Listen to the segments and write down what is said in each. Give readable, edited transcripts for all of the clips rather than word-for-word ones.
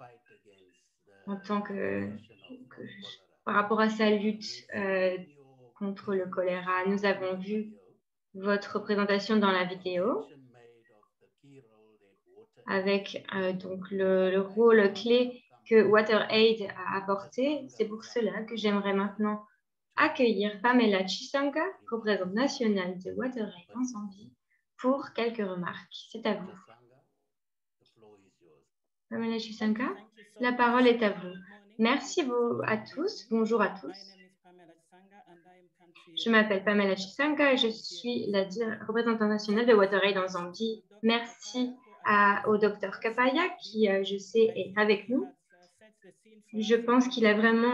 en tant par rapport à sa lutte contre le choléra. Nous avons vu votre présentation dans la vidéo avec donc le rôle clé que WaterAid a apporté. C'est pour cela que j'aimerais maintenant accueillir Pamela Chisanga, représentante nationale de WaterAid en Zambie, pour quelques remarques. C'est à vous. Pamela Chisanga, la parole est à vous. Merci à tous. Bonjour à tous. Je m'appelle Pamela Chisanga et je suis la représentante nationale de WaterAid en Zambie. Merci au Dr Kapaya qui, je sais, est avec nous. Je pense qu'il a vraiment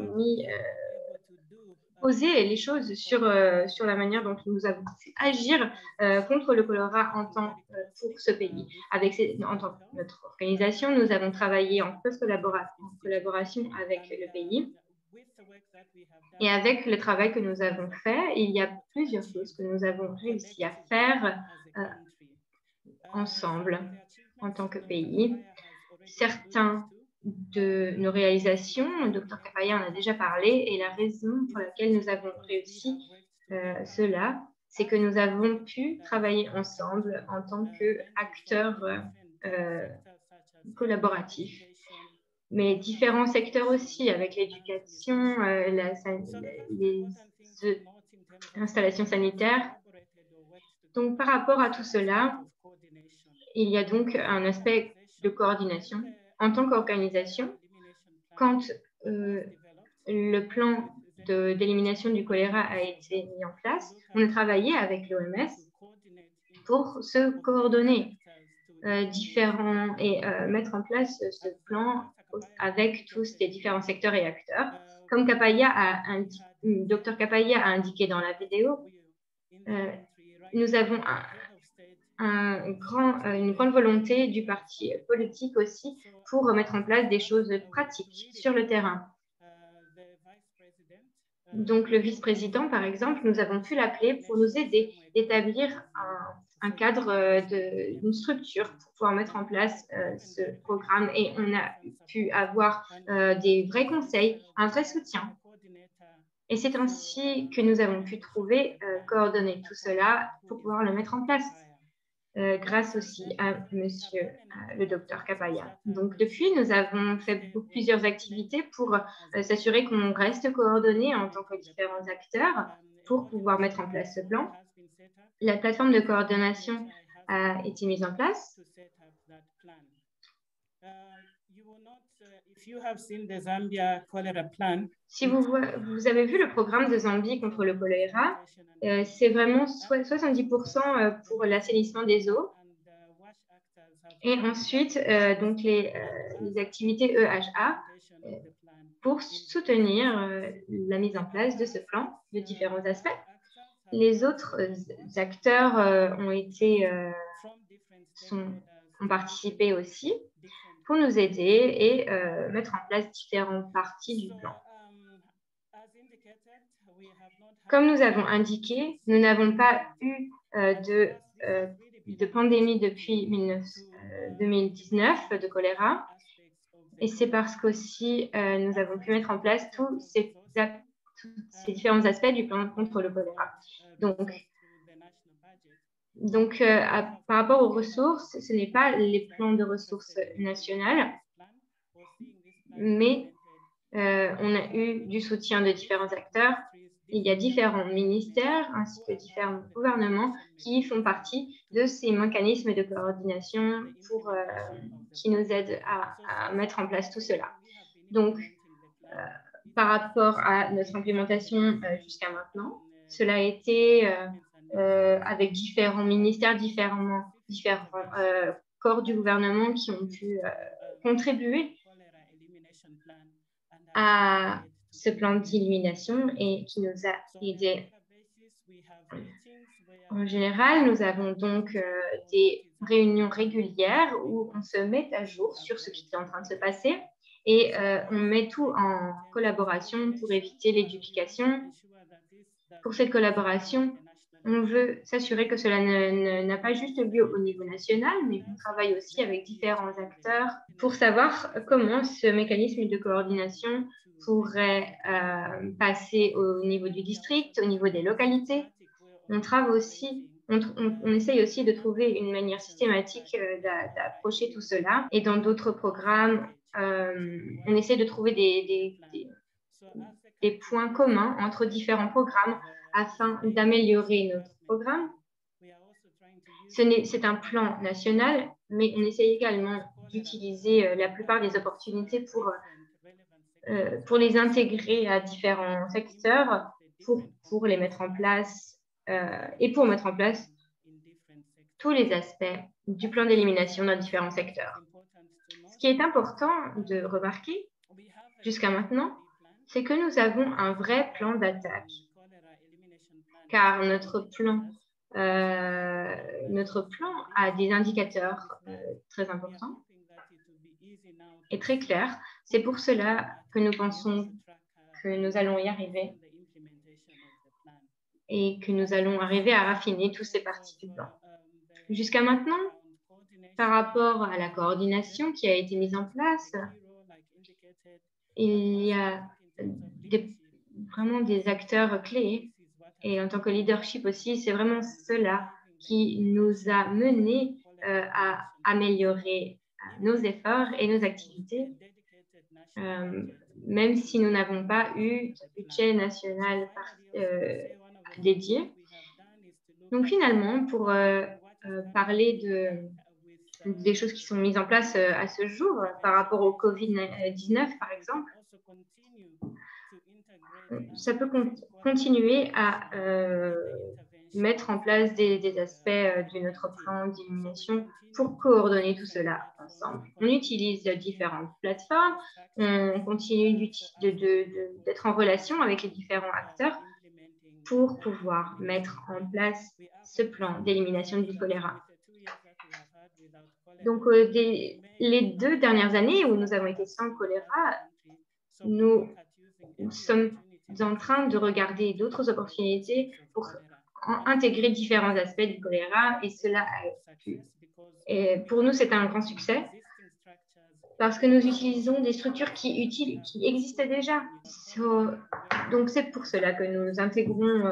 posé les choses sur la manière dont nous avons pu agir contre le choléra pour ce pays. En tant que notre organisation, nous avons travaillé en collaboration avec le pays. Et avec le travail que nous avons fait, il y a plusieurs choses que nous avons réussi à faire ensemble en tant que pays. Certains de nos réalisations, le Dr Kapaya en a déjà parlé, et la raison pour laquelle nous avons réussi cela, c'est que nous avons pu travailler ensemble en tant qu'acteurs collaboratifs, mais différents secteurs aussi, avec l'éducation, les installations sanitaires. Donc, par rapport à tout cela, il y a donc un aspect de coordination. En tant qu'organisation, quand le plan d'élimination du choléra a été mis en place, on a travaillé avec l'OMS pour se coordonner et mettre en place ce plan avec tous les différents secteurs et acteurs. Comme Dr Kapaya a indiqué dans la vidéo, nous avons une grande volonté du parti politique aussi pour mettre en place des choses pratiques sur le terrain. Donc, le vice-président, par exemple, nous avons pu l'appeler pour nous aider à établir un cadre, une structure pour pouvoir mettre en place ce programme. Et on a pu avoir des vrais conseils, un vrai soutien. Et c'est ainsi que nous avons pu coordonner tout cela pour pouvoir le mettre en place. Grâce aussi à monsieur le docteur Kapaya. Donc, depuis, nous avons fait plusieurs activités pour s'assurer qu'on reste coordonnés en tant que différents acteurs pour pouvoir mettre en place ce plan. La plateforme de coordination a été mise en place. Si vous avez vu le programme de Zambie contre le choléra, c'est vraiment 70% pour l'assainissement des eaux. Et ensuite, donc les activités EHA pour soutenir la mise en place de ce plan de différents aspects. Les autres acteurs ont participé aussi pour nous aider et mettre en place différentes parties du plan. Comme nous avons indiqué, nous n'avons pas eu de pandémie depuis 2019 de choléra. Et c'est parce qu'aussi nous avons pu mettre en place tous ces différents aspects du plan contre le choléra. Donc par rapport aux ressources, ce n'est pas les plans de ressources nationales, mais on a eu du soutien de différents acteurs. Il y a différents ministères ainsi que différents gouvernements qui font partie de ces mécanismes de coordination qui nous aident à mettre en place tout cela. Donc, par rapport à notre implémentation jusqu'à maintenant, cela a été avec différents ministères, différents corps du gouvernement qui ont pu contribuer à ce plan d'élimination et qui nous a aidés. En général, nous avons donc des réunions régulières où on se met à jour sur ce qui est en train de se passer et on met tout en collaboration pour éviter les duplications. Pour cette collaboration, On veut s'assurer que cela n'a pas juste lieu au niveau national, mais on travaille aussi avec différents acteurs pour savoir comment ce mécanisme de coordination pourrait passer au niveau du district, au niveau des localités. On travaille aussi, on essaye aussi de trouver une manière systématique d'approcher tout cela. Et dans d'autres programmes, on essaie de trouver des points communs entre différents programmes afin d'améliorer notre programme. C'est un plan national, mais on essaie également d'utiliser la plupart des opportunités pour les intégrer à différents secteurs, pour les mettre en place et pour mettre en place tous les aspects du plan d'élimination dans différents secteurs. Ce qui est important de remarquer jusqu'à maintenant, c'est que nous avons un vrai plan d'attaque, car notre plan a des indicateurs très importants et très clairs. C'est pour cela que nous pensons que nous allons y arriver et que nous allons arriver à raffiner toutes ces parties du plan. Jusqu'à maintenant, par rapport à la coordination qui a été mise en place, il y a vraiment des acteurs clés. Et en tant que leadership aussi, c'est vraiment cela qui nous a menés à améliorer nos efforts et nos activités, même si nous n'avons pas eu de budget national dédié. Donc finalement, pour parler des choses qui sont mises en place à ce jour par rapport au Covid-19, par exemple, ça peut continuer à mettre en place des aspects de notre plan d'élimination pour coordonner tout cela ensemble. On utilise différentes plateformes, on continue d'être en relation avec les différents acteurs pour pouvoir mettre en place ce plan d'élimination du choléra. Donc, les 2 dernières années où nous avons été sans choléra, nous sommes en train de regarder d'autres opportunités pour intégrer différents aspects du choléra et cela a pu. Et pour nous, c'est un grand succès parce que nous utilisons des structures qui existent déjà. Donc, c'est pour cela que nous intégrons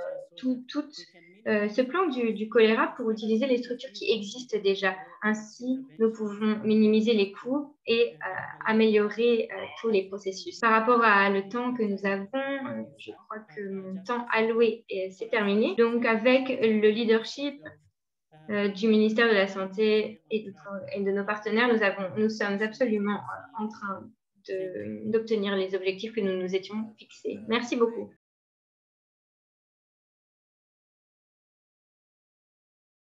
ce plan du choléra pour utiliser les structures qui existent déjà. Ainsi, nous pouvons minimiser les coûts et améliorer tous les processus. Par rapport à le temps que nous avons, je crois que mon temps alloué s'est terminé. Donc, avec le leadership du ministère de la Santé et de nos partenaires, nous sommes absolument en train d'obtenir les objectifs que nous nous étions fixés. Merci beaucoup.